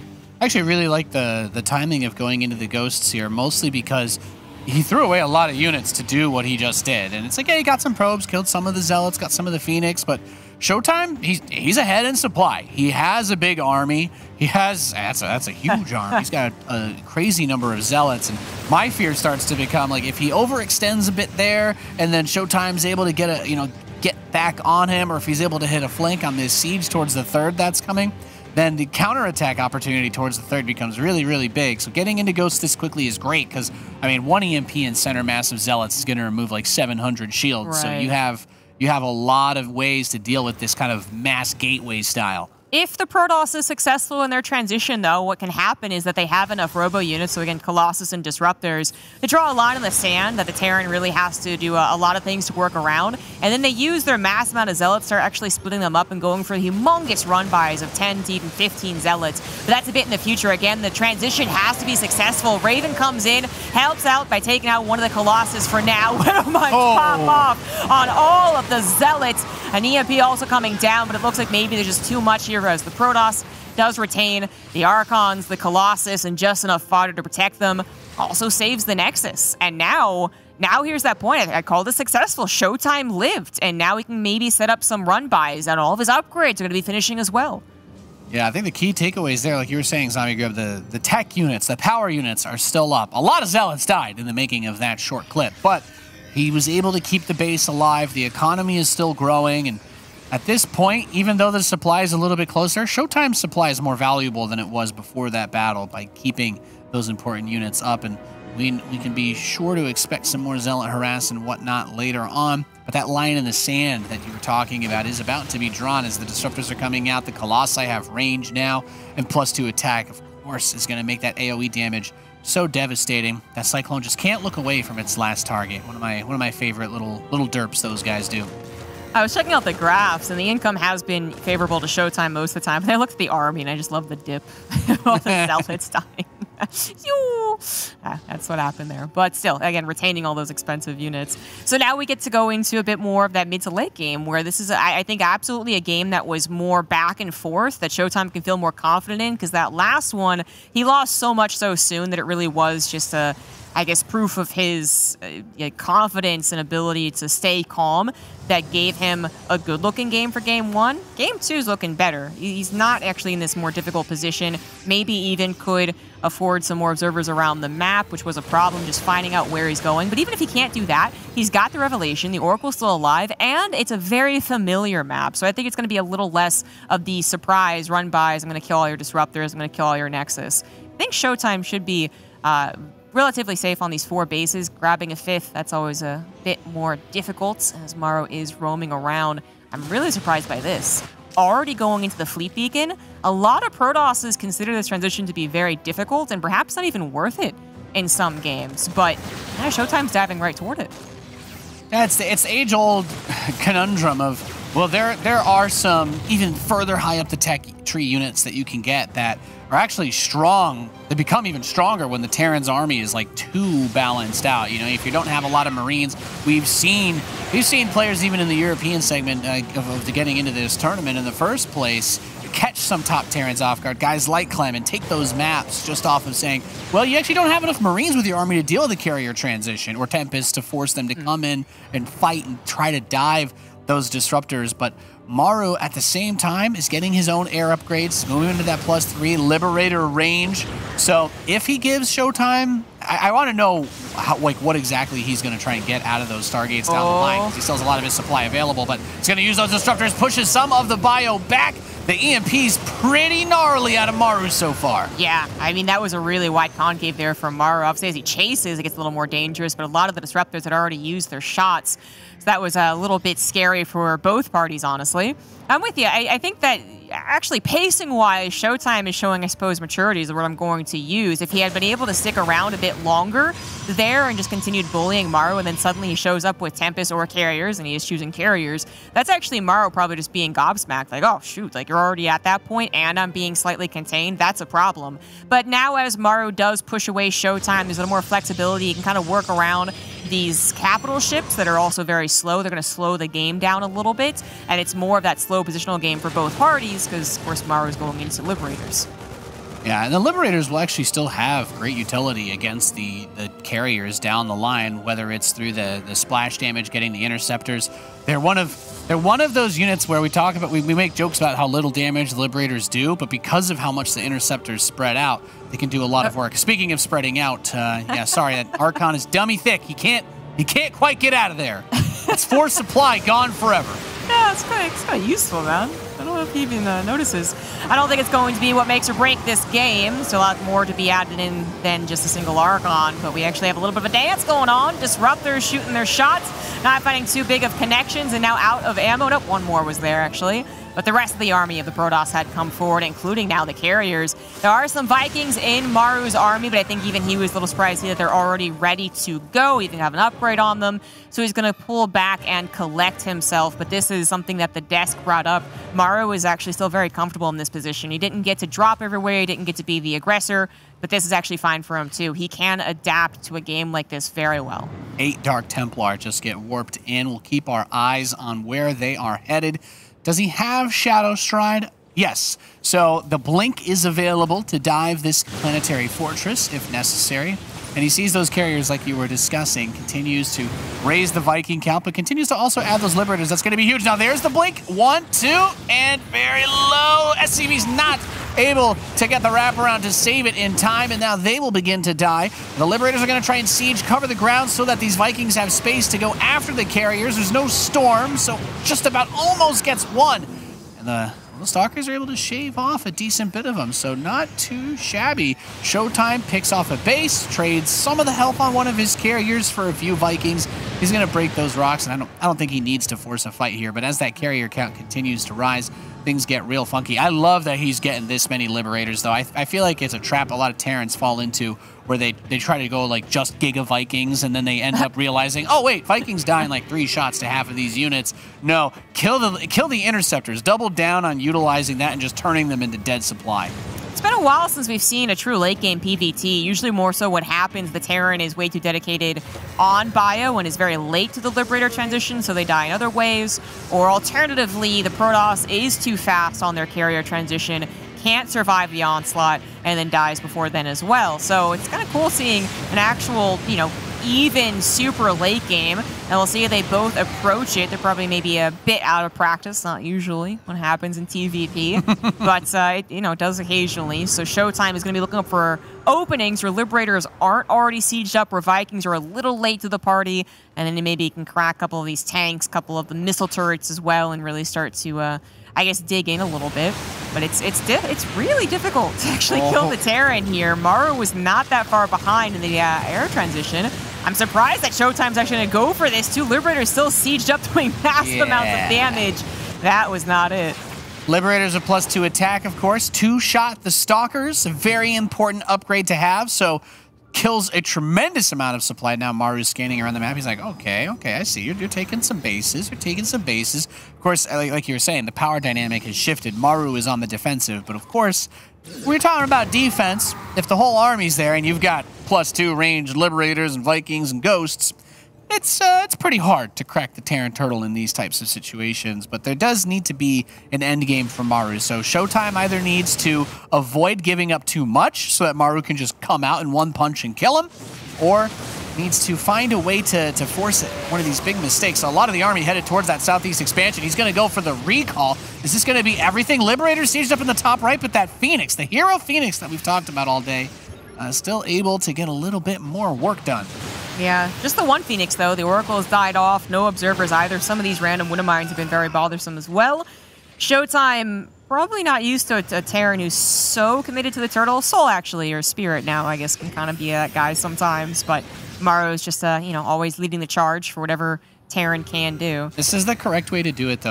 I actually really like the timing of going into the Ghosts here, mostly because he threw away a lot of units to do what he just did. And it's like, yeah, he got some probes, killed some of the Zealots, got some of the Phoenix, but Showtime, he's ahead in supply. He has a big army. He has, that's a huge army. He's got a crazy number of Zealots. And my fear starts to become, like, if he overextends a bit there, and then Showtime's able to get back on him, or if he's able to hit a flank on this siege towards the third that's coming, then the counterattack opportunity towards the third becomes really, really big. So getting into Ghost this quickly is great, because, I mean, 1 EMP in center massive Zealots is going to remove like 700 shields. Right. So you have a lot of ways to deal with this kind of mass gateway style. If the Protoss is successful in their transition, though, what can happen is that they have enough Robo units, so again, Colossus and Disruptors, to draw a line in the sand that the Terran really has to do a lot of things to work around. And then they use their mass amount of Zealots, start actually splitting them up and going for humongous run-bys of 10 to even 15 Zealots. But that's a bit in the future. Again, the transition has to be successful. Raven comes in, helps out by taking out one of the Colossus for now. Pop off on all of the Zealots. An EMP also coming down, but it looks like maybe there's just too much here as the Protoss does retain the Archons, the Colossus, and just enough fodder to protect them. Also saves the Nexus. And now here's that point. I called it successful. Showtime lived, and now he can maybe set up some run-bys, and all of his upgrades are going to be finishing as well. Yeah, I think the key takeaways there, like you were saying, Zombie Grub, the tech units, the power units are still up. A lot of Zealots died in the making of that short clip, but he was able to keep the base alive. The economy is still growing, and at this point, even though the supply is a little bit closer, Showtime's supply is more valuable than it was before that battle by keeping those important units up. And we can be sure to expect some more Zealot harass and whatnot later on. But that line in the sand that you were talking about is about to be drawn as the Disruptors are coming out. The Colossi have range now, and +2 attack, of course, is going to make that AoE damage so devastating. That Cyclone just can't look away from its last target. One of my favorite little derps those guys do. I was checking out the graphs, and the income has been favorable to Showtime most of the time. And I looked at the army, and I just love the dip. All the Zealots dying. That's what happened there. But still, again, retaining all those expensive units. So now we get to go into a bit more of that mid to late game, where this is, I think, absolutely a game that was more back and forth, that Showtime can feel more confident in, because that last one, he lost so much so soon that it really was just I guess, proof of his confidence and ability to stay calm that gave him a good-looking game for Game 1. Game 2 is looking better. He's not actually in this more difficult position. Maybe even could afford some more observers around the map, which was a problem, just finding out where he's going. But even if he can't do that, he's got the Revelation, the Oracle's still alive, and it's a very familiar map. So I think it's going to be a little less of the surprise run-bys. I'm going to kill all your Disruptors. I'm going to kill all your Nexus. I think Showtime should be relatively safe on these 4 bases. Grabbing a 5th, that's always a bit more difficult as Morrow is roaming around. I'm really surprised by this. Already going into the Fleet Beacon, a lot of Protosses consider this transition to be very difficult and perhaps not even worth it in some games, but yeah, Showtime's diving right toward it. Yeah, it's the age-old conundrum of, well, there are some even further high up the tech tree units that you can get that are actually strong. They become even stronger when the Terran's army is like too balanced out. You know, if you don't have a lot of Marines, we've seen players even in the European segment of getting into this tournament in the first place catch some top Terrans off guard. Guys like Clem and take those maps just off of saying, well, you actually don't have enough Marines with your army to deal with the carrier transition or Tempest to force them to come in and fight and try to dive those disruptors. But Maru at the same time is getting his own air upgrades, moving into that +3 Liberator range. So if he gives Showtime, I want to know what exactly he's going to try and get out of those Stargates down the line, because he still has a lot of his supply available, but he's going to use those disruptors, pushes some of the bio back. The EMP's pretty gnarly out of Maru so far. Yeah, I mean, that was a really wide concave there from Maru. Obviously, as he chases, it gets a little more dangerous, but a lot of the disruptors had already used their shots. So that was a little bit scary for both parties, honestly. I'm with you. I think that actually pacing-wise, Showtime is showing, I suppose, maturity is the word I'm going to use. If he had been able to stick around a bit longer there and just continued bullying Maru, and then suddenly he shows up with Tempest or carriers, and he is choosing carriers, that's actually Maru probably just being gobsmacked. Like, oh, shoot, like you're already at that point, and I'm being slightly contained. That's a problem. But now as Maru does push away Showtime, there's a little more flexibility. He can kind of work around these capital ships that are also very slow. They're going to slow the game down a little bit, and it's more of that slow positional game for both parties because, of course, Maru is going into Liberators. Yeah, and the Liberators will actually still have great utility against the carriers down the line, whether it's through the splash damage, getting the interceptors. They're one of those units where we talk about, we make jokes about how little damage the Liberators do, but because of how much the interceptors spread out, they can do a lot of work. Speaking of spreading out, yeah, sorry, that Archon is dummy thick. He can't quite get out of there. It's force supply gone forever. Yeah, it's kind of useful, man. I don't know if he even notices. I don't think it's going to be what makes or break this game. Still a lot more to be added in than just a single Archon, but we actually have a little bit of a dance going on. Disruptors shooting their shots, not finding too big of connections, and now out of ammo. Nope, one more was there, actually. But the rest of the army of the Protoss had come forward, including now the carriers. There are some Vikings in Maru's army, but I think even he was a little surprised to see that they're already ready to go. He didn't have an upgrade on them, so he's going to pull back and collect himself. But this is something that the desk brought up. Maru is actually still very comfortable in this position. He didn't get to drop everywhere. He didn't get to be the aggressor, but this is actually fine for him, too. He can adapt to a game like this very well. 8 Dark Templar just get warped in. We'll keep our eyes on where they are headed. Does he have Shadow Stride? Yes. So the Blink is available to dive this planetary fortress if necessary. And he sees those carriers like you were discussing, continues to raise the Viking count, but continues to also add those Liberators. That's going to be huge. Now there's the Blink. 1, 2, and very low. SCV's not able to get the wraparound to save it in time, and now they will begin to die. The Liberators are going to try and siege, cover the ground so that these Vikings have space to go after the carriers. There's no storm, so just about almost gets one. And the Stalkers are able to shave off a decent bit of them, so not too shabby. Showtime picks off a base, trades some of the health on one of his carriers for a few Vikings. He's going to break those rocks, and I don't think he needs to force a fight here, but as that carrier count continues to rise, things get real funky. I love that he's getting this many Liberators, though. I feel like it's a trap a lot of Terrans fall into, where they try to go like just Giga Vikings, and then they end up realizing, oh wait, Vikings dying like 3 shots to half of these units. No, kill the interceptors. Double down on utilizing that and just turning them into dead supply. It's been a while since we've seen a true late game PvT. Usually more so what happens, the Terran is way too dedicated on bio and is very late to the Liberator transition, so they die in other ways. Or alternatively, the Protoss is too fast on their carrier transition, can't survive the onslaught, and then dies before then as well. So it's kind of cool seeing an actual, even super late game, and we'll see if they both approach it. They're probably maybe a bit out of practice, not usually what happens in TVP, but it does occasionally. So Showtime is going to be looking up for openings where Liberators aren't already sieged up, where Vikings are a little late to the party, and then maybe you can crack a couple of these tanks, a couple of the missile turrets as well, and really start to I guess, dig in a little bit. But it's really difficult to actually kill the Terran here. Maru was not that far behind in the air transition. I'm surprised that Showtime's actually going to go for this. 2 Liberators still sieged up, doing massive amounts of damage. That was not it. Liberators are +2 attack, of course. 2-shot the Stalkers, a very important upgrade to have. So kills a tremendous amount of supply. Now Maru's scanning around the map. He's like, okay, I see. You're taking some bases. Of course, like you were saying, the power dynamic has shifted. Maru is on the defensive, but of course, we're talking about defense. If the whole army's there and you've got +2 ranged Liberators and Vikings and Ghosts, it's pretty hard to crack the Terran Turtle in these types of situations, but there does need to be an end game for Maru. So Showtime either needs to avoid giving up too much so that Maru can just come out in one punch and kill him, or needs to find a way to force one of these big mistakes. So a lot of the army headed towards that southeast expansion. He's going to go for the recall. Is this going to be everything? Liberator sieged up in the top right, but that Phoenix, the hero Phoenix that we've talked about all day, still able to get a little bit more work done. Yeah, just the one Phoenix, though. The Oracle has died off. No observers either. Some of these random Wintermines have been very bothersome as well. Showtime, probably not used to a Terran who's so committed to the turtle. Soul, actually, or Spirit now, I guess, can kind of be that guy sometimes. But Maru is just, always leading the charge for whatever Terran can do. This is the correct way to do it, though.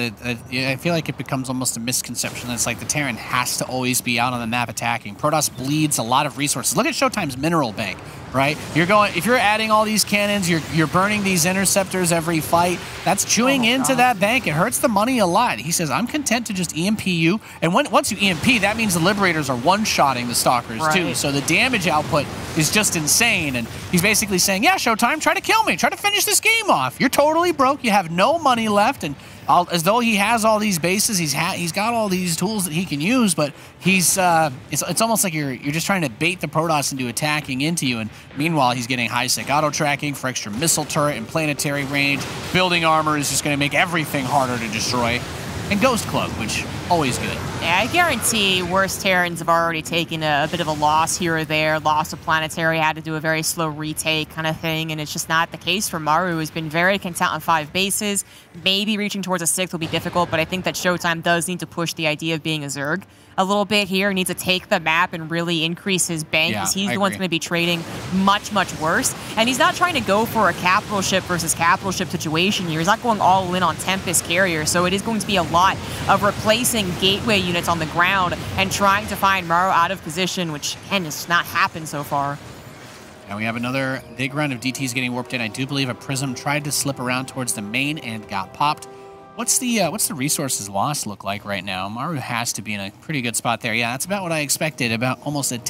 I feel like it becomes almost a misconception. It's like the Terran has to always be out on the map attacking. Protoss bleeds a lot of resources. Look at Showtime's mineral bank, right? If you're adding all these cannons, you're burning these interceptors every fight. That's chewing into that bank. It hurts the money a lot. He says, I'm content to just EMP you. And once you EMP, that means the Liberators are one-shotting the Stalkers, too. So the damage output is just insane. And he's basically saying, yeah, Showtime, try to kill me. Try to finish this game off. You're totally broke. You have no money left. And as though he has all these bases, he's got all these tools that he can use, but he's it's almost like you're just trying to bait the Protoss into attacking into you, and meanwhile he's getting high-sec auto tracking for extra missile turret and planetary range. Building armor is just going to make everything harder to destroy. And Ghost Club, which always good. Yeah, I guarantee worse Terrans have already taken a bit of a loss here or there. Lost a planetary, had to do a very slow retake kind of thing, and it's just not the case for Maru, who's been very content on 5 bases. Maybe reaching towards a 6th will be difficult, but I think that Showtime does need to push the idea of being a Zerg a little bit here. He needs to take the map and really increase his bank, because he's the one that's going to be trading much, much worse. And he's not trying to go for a capital ship versus capital ship situation here. He's not going all in on Tempest carrier, so it is going to be a lot of replacing gateway units on the ground and trying to find Maru out of position, which, again, has not happened so far. Now we have another big round of DTs getting warped in. I do believe a Prism tried to slip around towards the main and got popped. What's the resources lost look like right now? Maru has to be in a pretty good spot there. Yeah, that's about what I expected. About almost a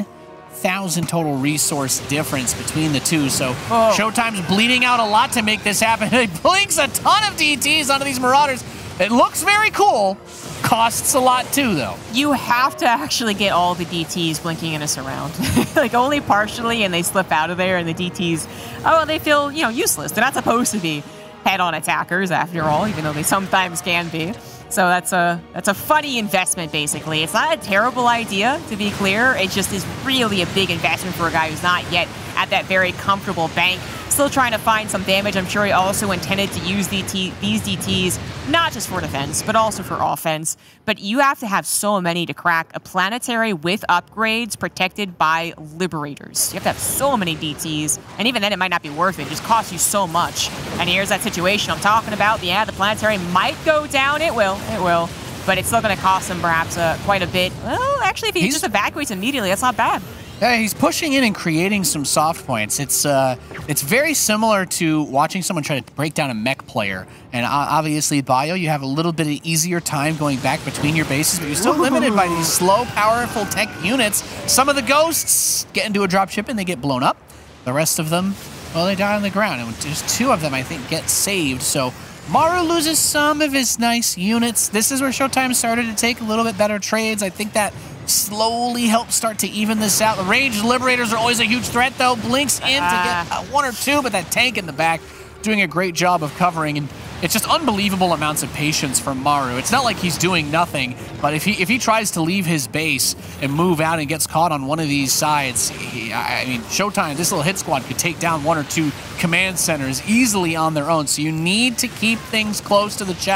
10,000 total resource difference between the two. So Showtime's bleeding out a lot to make this happen. He blinks a ton of DTs onto these Marauders. It looks very cool. Costs a lot too, though. You have to actually get all the DTs blinking in us around. Like, only partially, and they slip out of there, and the DTs, they feel, useless. They're not supposed to be head-on attackers, after all, even though they sometimes can be. So that's a funny investment, basically. It's not a terrible idea, to be clear. It just is really a big investment for a guy who's not yet at that very comfortable bank. Still trying to find some damage. I'm sure he also intended to use these DTs, not just for defense, but also for offense. But you have to have so many to crack a planetary with upgrades protected by Liberators. You have to have so many DTs, and even then it might not be worth it. It just costs you so much. And here's that situation I'm talking about. Yeah, the planetary might go down. It will. But it's still going to cost him perhaps quite a bit. Well, actually, if he just evacuates immediately, that's not bad. Yeah, he's pushing in and creating some soft points. It's very similar to watching someone try to break down a mech player. And obviously, Bio, you have a little bit of easier time going back between your bases, but you're still limited by these slow, powerful tech units. Some of the Ghosts get into a dropship and they get blown up. The rest of them, well, they die on the ground. And just 2 of them, I think, get saved. So Maru loses some of his nice units. This is where Showtime started to take a little bit better trades. I think that slowly help start to even this out. The ranged Liberators are always a huge threat, though. Blinks in to get 1 or 2, but that tank in the back doing a great job of covering, and it's just unbelievable amounts of patience from Maru. It's not like he's doing nothing, but if he tries to leave his base and move out and gets caught on one of these sides, I mean, Showtime, this little hit squad could take down 1 or 2 command centers easily on their own. So you need to keep things close to the chest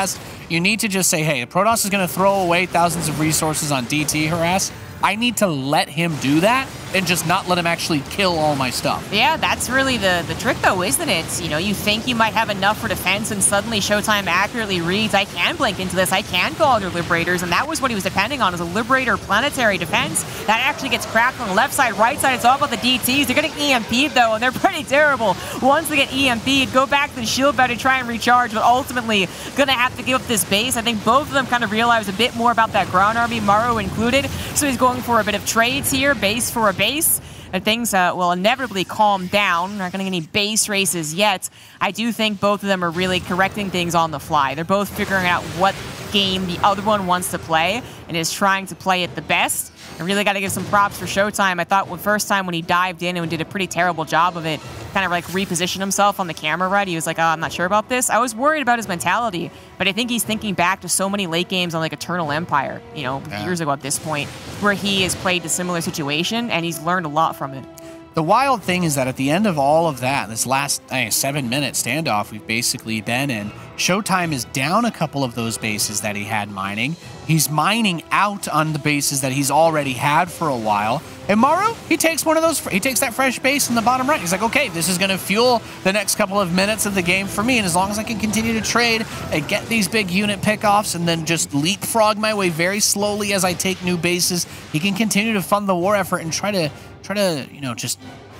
you need to just say, hey, Protoss is going to throw away thousands of resources on DT harass. I need to let him do that and just not let him actually kill all my stuff. Yeah, that's really the trick, though, isn't it? You know, you think you might have enough for defense, and suddenly Showtime accurately reads, I can blink into this, I can call other Liberators, and that was what he was depending on, is a Liberator planetary defense. That actually gets cracked on the left side, right side, it's all about the DTs. They're getting EMP'd, though, and they're pretty terrible. Once they get EMP'd, go back to the shield bed to try and recharge, but ultimately gonna have to give up this base. I think both of them kind of realize a bit more about that ground army, Maru included, so he's going for a bit of trades here, base for a base. And things will inevitably calm down. Not going to get any base races yet. I do think both of them are really correcting things on the fly. They're both figuring out what game the other one wants to play and is trying to play it the best. I really got to give some props for Showtime. I thought the first time when he dived in and did a pretty terrible job of it, kind of like reposition himself on the camera, right? He was like, oh, I'm not sure about this. I was worried about his mentality, but I think he's thinking back to so many late games on like Eternal Empire, you know, years ago at this point, where he has played a similar situation and he's learned a lot from it. The wild thing is that at the end of all of that, this last 7-minute standoff we've basically been in, Showtime is down a couple of those bases that he had mining. He's mining out on the bases that he's already had for a while. And Maru, he takes one of those, he takes that fresh base in the bottom right. He's like, okay, this is going to fuel the next couple of minutes of the game for me. And as long as I can continue to trade and get these big unit pickoffs and then just leapfrog my way very slowly as I take new bases, he can continue to fund the war effort and try to, you know, just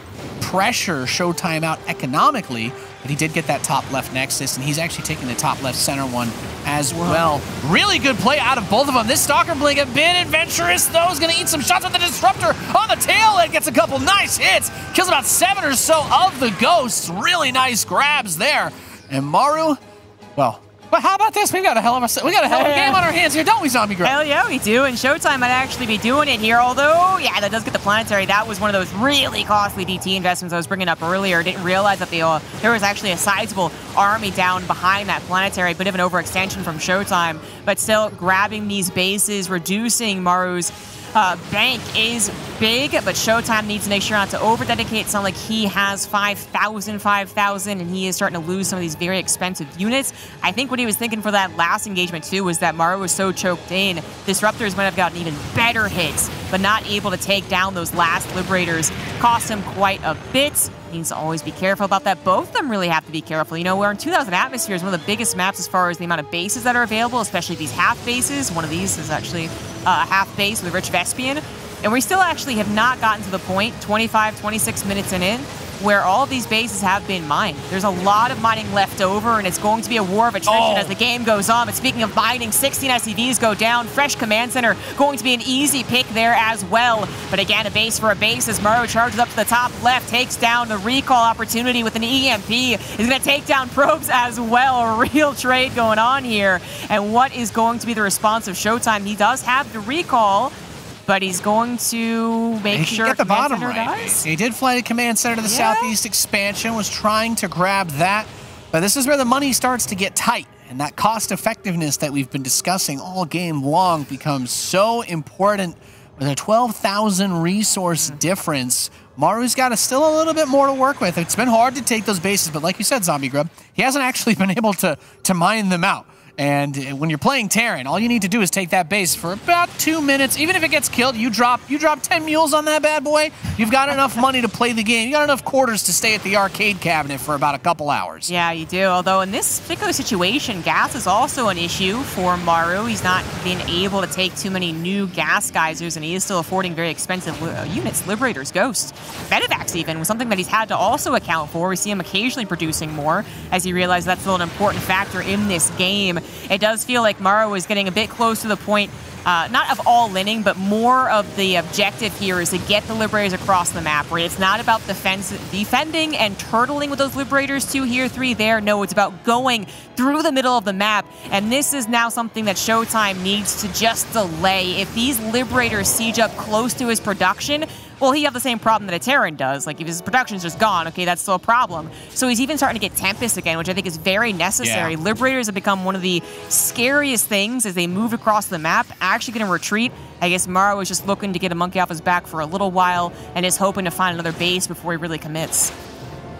pressure Showtime out economically. But he did get that top left Nexus, and he's actually taking the top left center one as well. Really good play out of both of them. This Stalker Blink, a bit adventurous, though, is going to eat some shots with the Disruptor on the tail end. Gets a couple nice hits. Kills about 7 or so of the Ghosts. Really nice grabs there. And Maru, well, but how about this? We got a hell of a game on our hands here, don't we, Zombie Grub? Hell yeah, we do. And Showtime might actually be doing it here. Although, yeah, that does get the planetary. That was one of those really costly DT investments I was bringing up earlier. Didn't realize that there was actually a sizable army down behind that planetary. Bit of an overextension from Showtime, but still grabbing these bases, reducing Maru's bank is big, but Showtime needs to make sure not to over-dedicate. It's not like he has 5,000, and he is starting to lose some of these very expensive units. I think what he was thinking for that last engagement, too, was that Maru was so choked in, Disruptors might have gotten even better hits, but not able to take down those last Liberators. Cost him quite a bit. Needs to always be careful about that. Both of them really have to be careful. You know, we're in 2,000 Atmospheres, one of the biggest maps as far as the amount of bases that are available, especially these half bases. One of these is actually a half base with a Rich Vespian. And we still actually have not gotten to the point, 25, 26 minutes in, where all these bases have been mined. There's a lot of mining left over, and it's going to be a war of attrition as the game goes on. But speaking of mining, 16 SCVs go down. Fresh Command Center going to be an easy pick there as well. But again, a base for a base as Maru charges up to the top left, takes down the recall opportunity with an EMP. Is going to take down probes as well. A real trade going on here. And what is going to be the response of Showtime? He does have the recall, but he's going to make sure get the bottom right. Does. He did fly the Command Center to the Southeast expansion, was trying to grab that, but this is where the money starts to get tight, and that cost effectiveness that we've been discussing all game long becomes so important. With a 12,000 resource difference, Maru's got still a little bit more to work with. It's been hard to take those bases, but like you said, Zombie Grub, he hasn't actually been able to mine them out. And when you're playing Terran, all you need to do is take that base for about 2 minutes. Even if it gets killed, you drop 10 mules on that bad boy, you've got enough money to play the game. You got enough quarters to stay at the arcade cabinet for about a couple hours. Yeah, you do. Although in this particular situation, gas is also an issue for Maru. He's not been able to take too many new gas geysers, and he is still affording very expensive units, Liberators, Ghosts. Medivacs even was something that he's had to also account for. We see him occasionally producing more as he realizes that's still an important factor in this game. It does feel like Maru is getting a bit close to the point, not of all-inning, but more of the objective here is to get the Liberators across the map, where it's not about defending and turtling with those Liberators, 2 here, 3 there. No, it's about going through the middle of the map, and this is now something that Showtime needs to just delay. If these Liberators siege up close to his production, well, he have the same problem that a Terran does. Like, if his production's just gone, okay, that's still a problem. So he's even starting to get Tempest again, which I think is very necessary. Yeah. Liberators have become one of the scariest things as they move across the map, actually going to retreat. I guess Maru is just looking to get a monkey off his back for a little while and is hoping to find another base before he really commits.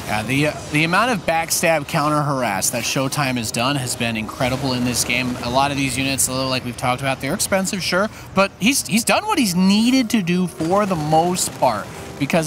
The amount of backstab counter harass that Showtime has done has been incredible in this game. A lot of these units, like we've talked about, they're expensive, sure, but he's done what he's needed to do for the most part, because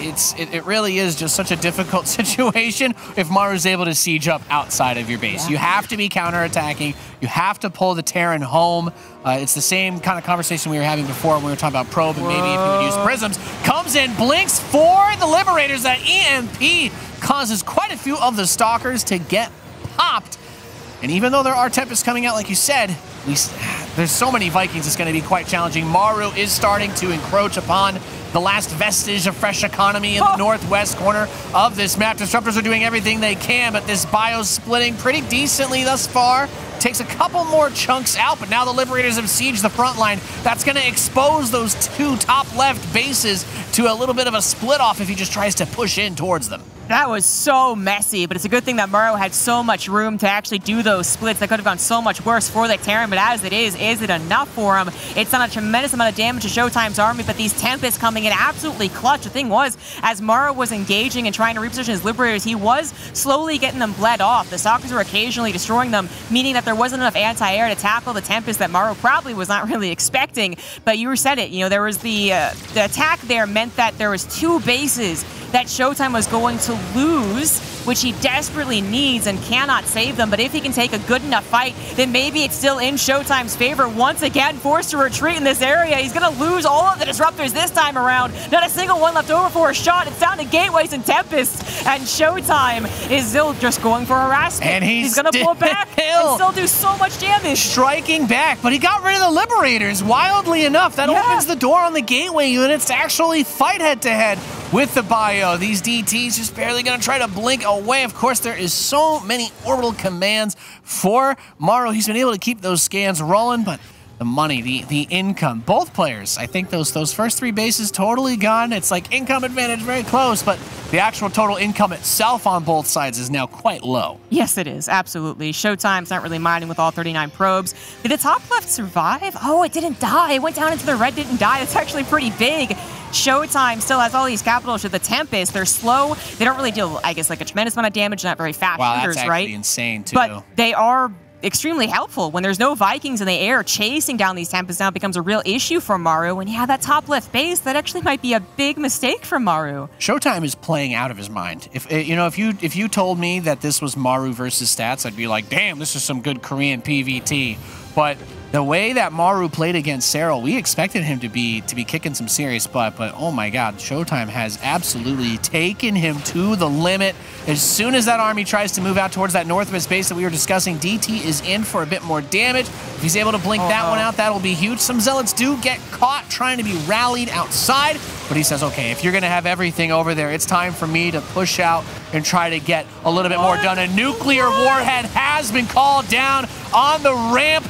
it really is just such a difficult situation if Maru's able to siege up outside of your base. You have to be counterattacking. You have to pull the Terran home. It's the same kind of conversation we were having before when we were talking about Probe and maybe if you would use Prisms. Comes in, blinks for the Liberators. That EMP causes quite a few of the Stalkers to get popped. And even though there are Tempests coming out, like you said, there's so many Vikings, it's going to be quite challenging. Maru is starting to encroach upon the last vestige of fresh economy in the northwest corner of this map. Disruptors are doing everything they can, but this bio's splitting pretty decently thus far. Takes a couple more chunks out, but now the Liberators have sieged the front line. That's going to expose those two top left bases to a little bit of a split off if he just tries to push in towards them. That was so messy, but it's a good thing that Maru had so much room to actually do those splits. That could have gone so much worse for the Terran, but as it is it enough for him? It's done a tremendous amount of damage to Showtime's army, but these Tempests coming in absolutely clutch. The thing was, as Maru was engaging and trying to reposition his Liberators, he was slowly getting them bled off. The Stalkers were occasionally destroying them, meaning that there wasn't enough anti-air to tackle the Tempest that Maru probably was not really expecting. But you said it, you know, there was the attack there meant that there was two bases that Showtime was going to lose, which he desperately needs and cannot save them. But if he can take a good enough fight, then maybe it's still in Showtime's favor. Once again, forced to retreat in this area. He's going to lose all of the Disruptors this time around. Not a single one left over for a shot. It's down to Gateways and Tempests, and Showtime is still just going for harassment. And he's going to pull back and still do so much damage. Striking back, but he got rid of the Liberators. Wildly enough, that opens the door on the Gateway units to actually fight head-to-head with the bio. These DTs just barely going to try to blink away. Of course, there is so many orbital commands for Maru. He's been able to keep those scans rolling, but the money, the income, both players, I think those first three bases totally gone. It's like income advantage very close, but the actual total income itself on both sides is now quite low. Yes, it is. Absolutely. Showtime's not really minding with all 39 probes. Did the top left survive? Oh, it didn't die. It went down into the red, didn't die. That's actually pretty big. Showtime still has all these capitals to the Tempest. They're slow. They don't really deal, I guess, like a tremendous amount of damage. Not very fast shooters, that's right? Actually insane, too. But they are extremely helpful. When there's no Vikings in the air, chasing down these Tempests now becomes a real issue for Maru. And yeah, that top left base, that actually might be a big mistake for Maru. Showtime is playing out of his mind. If you told me that this was Maru versus Stats, I'd be like, damn, this is some good Korean PVT. But the way that Maru played against Serral, we expected him to be kicking some serious butt, but oh my god, Showtime has absolutely taken him to the limit. As soon as that army tries to move out towards that northwest base that we were discussing, DT is in for a bit more damage. If he's able to blink that one out, that'll be huge. Some Zealots do get caught trying to be rallied outside, but he says, okay, if you're going to have everything over there, it's time for me to push out and try to get a little bit more done. A nuclear warhead has been called down on the ramp.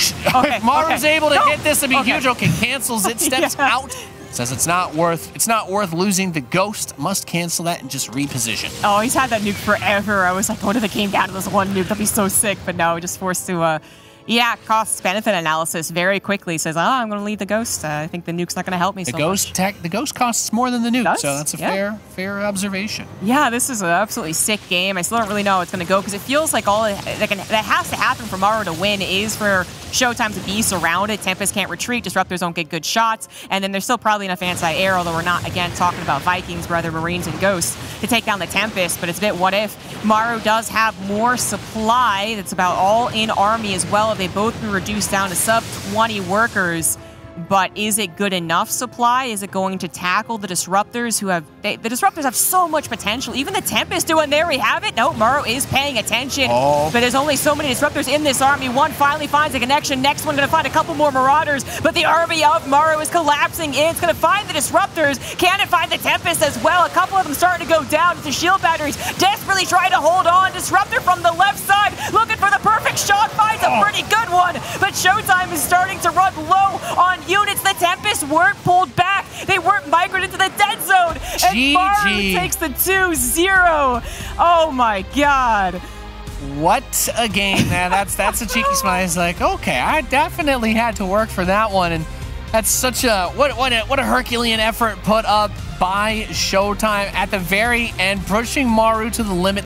If Maru's able to hit this, it'd be huge. Okay, cancels it, steps out. Says it's not worth losing the Ghost. Must cancel that and just reposition. Oh, he's had that nuke forever. I was like, what if it came down to this one nuke? That'd be so sick. But no, just forced to cost-benefit analysis very quickly. Says, I'm going to leave the Ghost. I think the nuke's not going to help me so much. The Ghost costs more than the nuke, so that's a fair observation. Yeah, this is an absolutely sick game. I still don't really know how it's going to go because it feels like all that has to happen for Maru to win is for Showtime to be surrounded. Tempest can't retreat. Disruptors don't get good shots. And then there's still probably enough anti-air, although we're not, again, talking about Vikings, rather Marines and Ghosts, to take down the Tempest. But it's a bit what if. Maru does have more supply. That's about all in army as well. They both been reduced down to sub 20 workers. But is it good enough supply? Is it going to tackle the Disruptors who have... the Disruptors have so much potential. Even the Tempest doing there we have it. No, Maru is paying attention. But there's only so many Disruptors in this army. One finally finds a connection. Next one going to find a couple more Marauders. But the army of Maru is collapsing in. It's going to find the Disruptors. Can it find the Tempest as well? A couple of them starting to go down. The shield batteries desperately trying to hold on. Disruptor from the left side looking for the perfect shot. Finds a pretty good one. But Showtime is starting to run low on units. The Tempest weren't pulled back. They weren't migrated to the dead zone. And Maru takes the 2-0. Oh my god. What a game, man. That's a cheeky smile. He's like, okay, I definitely had to work for that one. And That's such a what a Herculean effort put up by Showtime at the very end, pushing Maru to the limit.